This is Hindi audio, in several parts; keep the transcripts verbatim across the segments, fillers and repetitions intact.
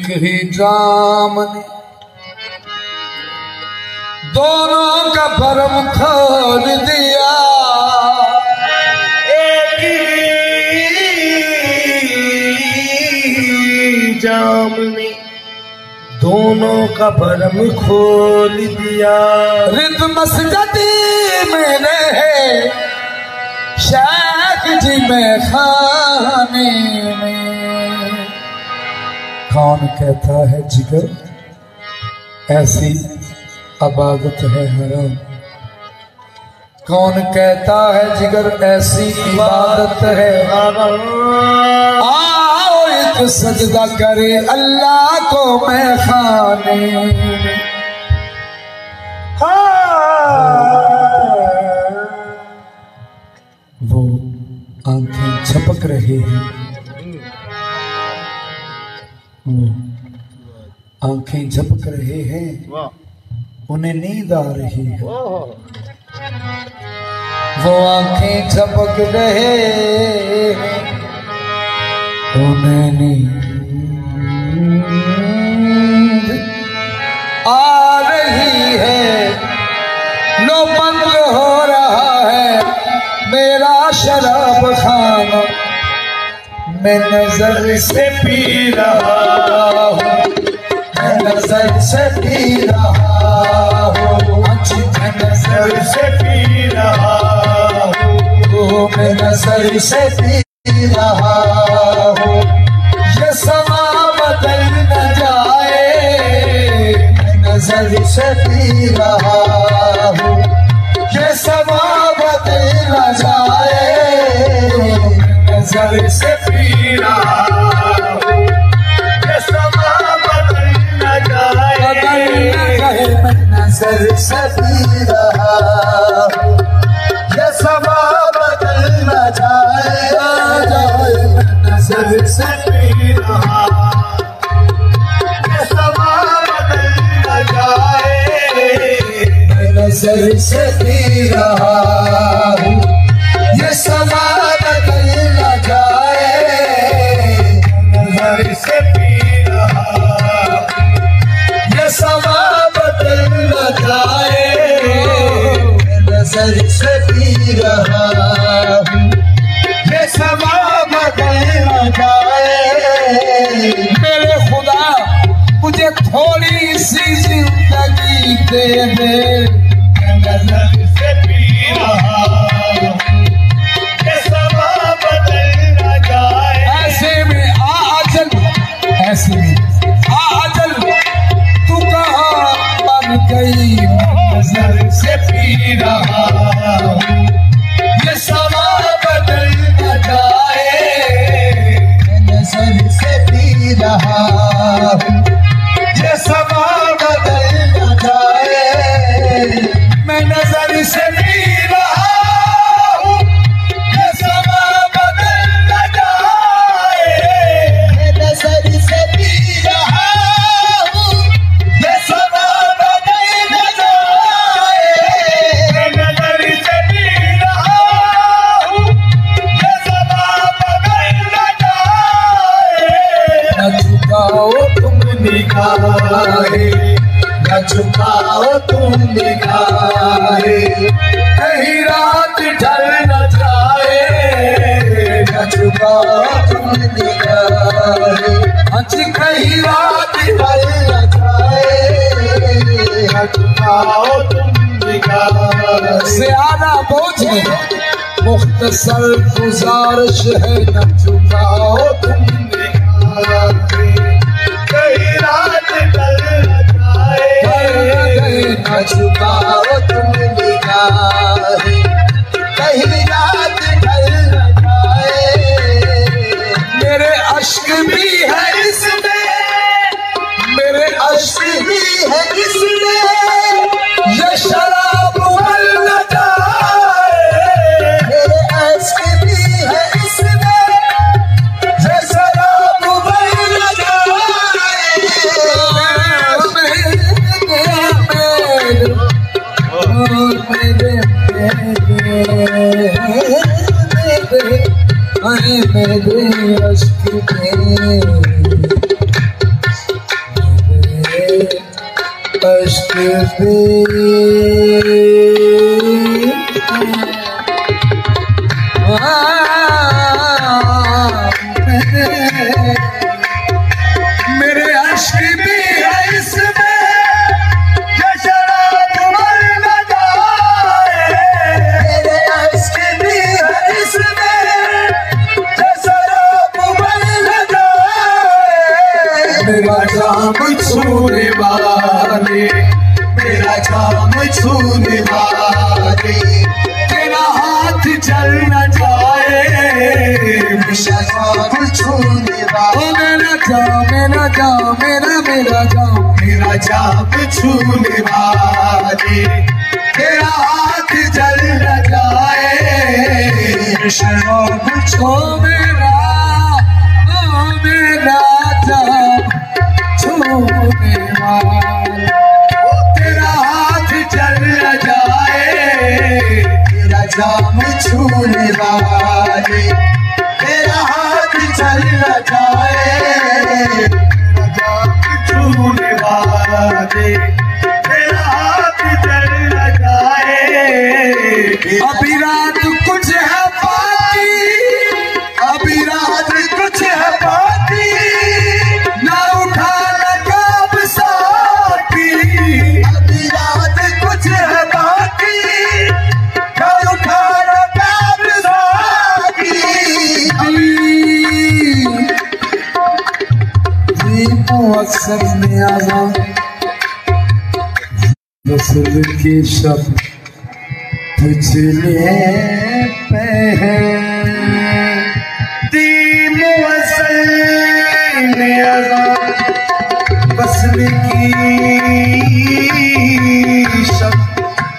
एक ही जाम ने दोनों का भरम खोल दिया। एक ही जाम ने दोनों का भरम खोल दिया। रित मस्कती में रहे शेख जी में खाने में। कौन कहता है जिगर ऐसी इबादत है हराम। कौन कहता है जिगर ऐसी इबादत है हराम। आओ एक सजदा करे अल्लाह को मैं खाने में। वो आंखें झपक रहे हैं, वो आंखें झपक रहे हैं, उन्हें नींद आ रही है। वो आंखें झपक रहे हैं, उन्हें नींद आ रही है। लो बंद हो रहा है मेरा शराब खाना, मैं नजर से पी रहा हूँ, मैं नजर से पी रहा हूँ, मैं नजर से पी रहा हूँ, मैं नजर से पी रहा हूँ। ये समा बदल न जाए, मैं नजर से पी रहा हूँ। ये समा बदल न जाए, नजर से पी रहा हूँ। ये समा बदल न जाए, मैं नजर से पी रहा हूँ। ये समा बदल न जाए, नजर से पी रहा हूँ। ये समा बदल न जाए, मैं नजर से पी रहा हूँ। ये समा बदल न जाए, नजर से पी रहा हूँ। ये समा बदल न जाए, नजर से पी रहा हूँ। ये समा बदल न जाए। मेरे खुदा मुझे थोड़ी सी जिंदगी दे दे, नजर से पी रहा हूँ। ये समा बदल न जाए। ऐसे में आ अजल, ऐसे में आ अजल, तू कहाँ मर गई, नजर से पी रहा हूँ। ये समा बदल न जाए, नजर से पी रहा हूँ। ये समा बदल न जाए, मैं नजर से पी रहा हूँ। ये समा बदल न जाए, मैं नजर से पी रहा हूँ। ये समा बदल न जाए, मैं नजर से पी रहा हूँ। ये समा बदल न जाए। न झुकाओ तुम निगाहें, न झुकाओ तुम निगाहें, कहीं रात ढल न जाए। न झुकाओ तुम निगाहें, आज कहीं रात ढल न जाए। न झुकाओ तुम निगाहें। ज़्यादा बोझ नहीं, मुख्तसर गुजारिश है, न झुकाओ तुम निगाहें, कहीं रात ढल न जाए। न झुकाओ तुम निगाहें, कहीं रात ढल न जाए। मेरे अश्क भी है इसमें, मेरे अश्क भी है इसमें, ये शराब मल न जाए। मेरे अश्क भी है इसमें, ये शराब मल न जाए। मेरे अश्क में दे मेरे अश्क भी है इसमें ये शराब मर न जाए मेरे अश्क भी है इसमें ये शराब मर न जाए मेरा जाम छूने वाले मेरा जाम छूने वाले तेरा हाथ चल न जाए मेरा जाम छूने वाले मेरा जाम मेरा जाम मेरा मेरा जाम मेरा जाम छूने वाले तेरा हाथ चल न जाए शराब छो मेरा ओ मेरा जाम छूने वाले तेरा हाथ चल न जाए तेरा जाम छूने वाले तेरा हाथ चल न जाए तेरा जाम छूने वाले तेरा हाथ चल न जाए अभी रात कुछ है बाकी अभी रात कुछ है बाकी ना उठा लगा साथी अभी रात कुछ है बाकी ना उठा लगा साथी अक्सर में आजा रसूल के शब्द पिछले पे है वसल की शब्द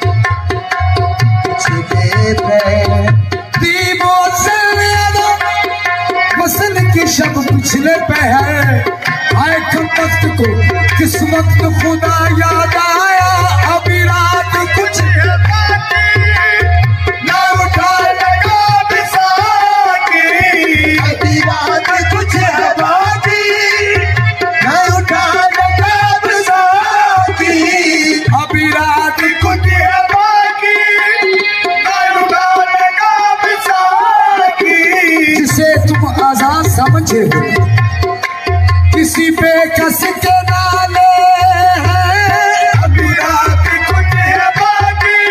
पिछले पे वसल की शब्द पिछले पे है आए वक्त को किस वक्त खुदा याद आया अभी रात कुछ है बाकी ना उठा लगा बिसाकी अभी रात कुछ है बाकी ना उठा लगा बिसाकी अभी रात कुछ है बाकी ना उठा लगा बिसाकी जिसे तुम आजाद समझे हो किसी पे कस के नाले अभी रात कुछ है बाकी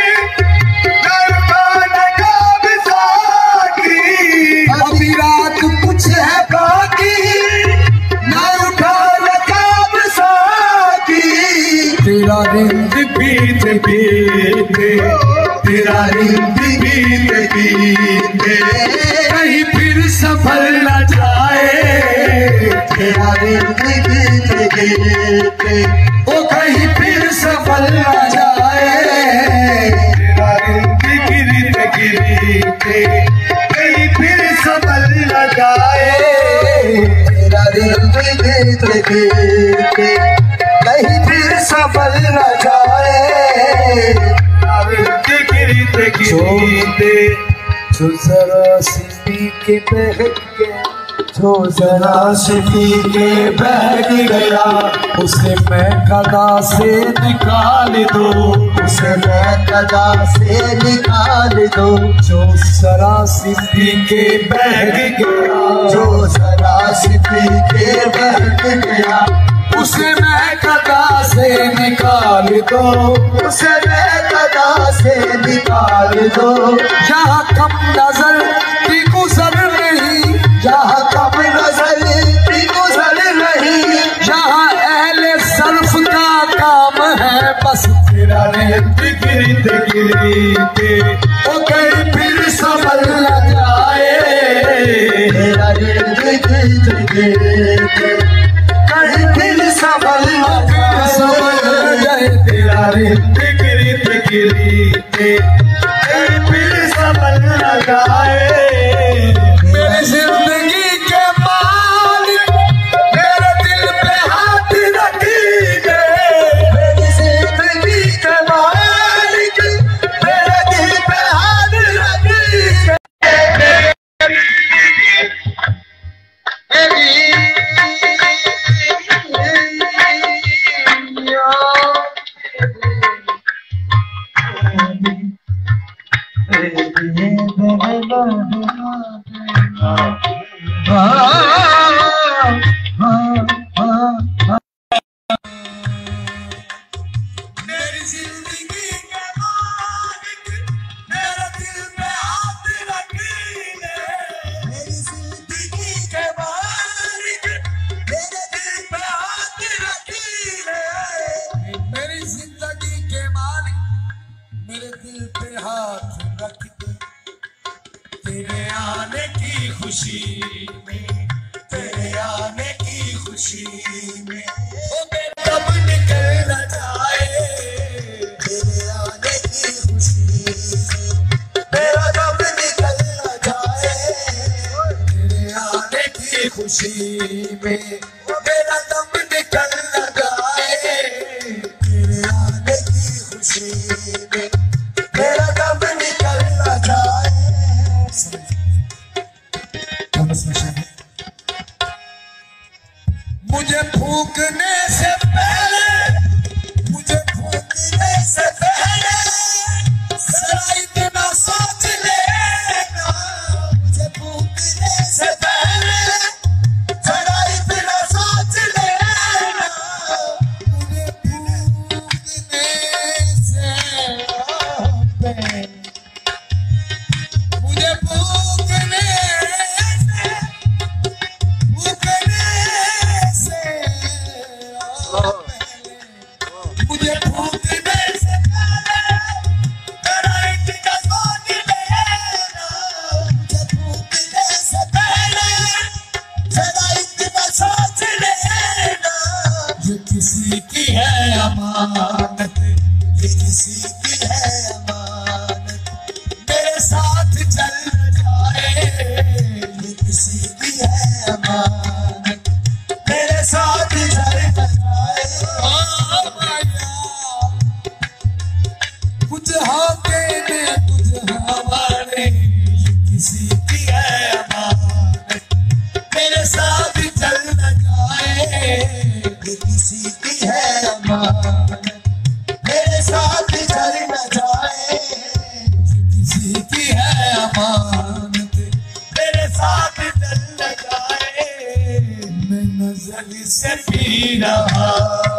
अभी रात कुछ है बाकी ना उठा लगा साकी तेरा रिंद बीत बीते तेरा रिंद बीत बीते कहीं फिर सफल न जाए तेरा रिंद बीत बीते ओ कहीं फिर सफल न जाए तेरा रिंद गिरत गिरते कहीं फिर सफल न जाए तेरा रिंद गिरत गिरते कहीं फिर सफल न जाए तेरा रिंद गिरत गिरते जो जरा सी पी के बहक गया जो जरा सी पी के बहक गया उसे मैं कदा से निकाल दो उसे मैं कदा से निकाल दो जो जरा सी पी के बहक गया जो जरा सी पी के बहक गया उसे मैं कदा से निकाल दो उसे मैं कदा से निकाल दो जहाँ कम नजर की गुजर नहीं जहाँ कम नजर की गुजर नहीं जहाँ अहले सर्फ का काम है बस तेरा रिंद गिरत गिरते ओ कहीं फिर संभल न जाए तेरा रिंद गिरत गिरते कहीं फिर संभल न जाए तेरा रिंद गिरत गिरते कहीं फिर संभल न जाए मेरी जिंदगी के मालिक मेरे दिल पे हाथ रखिए मेरी जिंदगी के मालिक मेरे दिल पे हाथ रखिए मेरी मेरी जिंदगी के मालिक मेरे दिल पे हाथ रखीले, मेरी जिंदगी के मालिक मेरे दिल पे हाथ रखीले, मेरी जिंदगी के मालिक मेरे दिल पे हाथ रख दे, तेरे आने की खुशी में, तेरे आने की खुशी में ओ मेरा दम निकल न जाए, तेरे आने की खुशी में मेरा दम निकल न जाए, तेरे आने की खुशी में मेरा दम निकल न जाए, तेरे आने की खुशी में मेरा दम निकल न जाए। मुझे फूकने से पहले, मुझे फूकने से पहले जरा इतना सोच लेना, मुझे फूकने से पहले जरा इतना सोच लेना, मुझे फूकने से पहले, मुझे फूकने मुझे फूकने से पहले जरा इतना सोच लेना, मुझे फूकने से पहले जरा इतना सोच लेना, ये किसी की है अमानत, ये किसी की है अमानत, मेरे साथ चल जाए, ये किसी की है अमानत, मेरे साथ चल जाए। कुछ होते ने कुछ हमारे, ये किसी की है अमानत, मेरे साथ चल न जाए, ये किसी की है अमानत, मेरे साथ चल न जाए, ये किसी की है अमानत, मेरे साथ चल न जाए, मैं नजर से पी रहा